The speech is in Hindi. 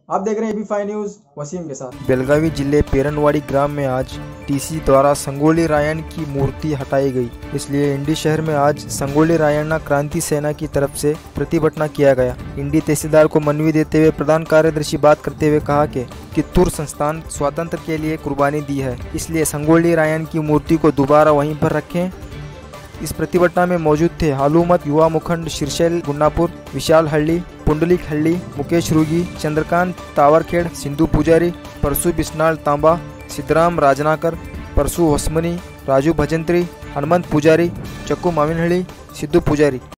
आप देख रहे हैं एबी5 न्यूज वसीम के साथ। बेलगावी जिले पेरनवाड़ी ग्राम में आज टीसी द्वारा संगोली रायण्ण की मूर्ति हटाई गई। इसलिए इंडी शहर में आज संगोली रायण्ण क्रांति सेना की तरफ से प्रतिभटना किया गया। इंडी तहसीलदार को मनवी देते हुए प्रधान कार्यदर्शी बात करते हुए कहा कि कित्तूर संस्थान स्वातंत्र के लिए कुर्बानी दी है, इसलिए संगोली रायण्ण की मूर्ति को दोबारा वहीं पर रखें। इस प्रतिभटना में मौजूद थे हालूमत युवा मुखंड श्रीशैल गुन्नापुर, विशाल हल्ली, पुंडलिक हल्ली, मुकेश रुगी, चंद्रकांत तावरखेड़, सिंधु पुजारी, परसु बिस्नाल तांबा, सिद्धराम राजनाकर, परसु होसमनी, राजू भजंत्री, हनुमंत पुजारी, चक्कू माविनहಳ್ಳಿ, सिद्धू पुजारी।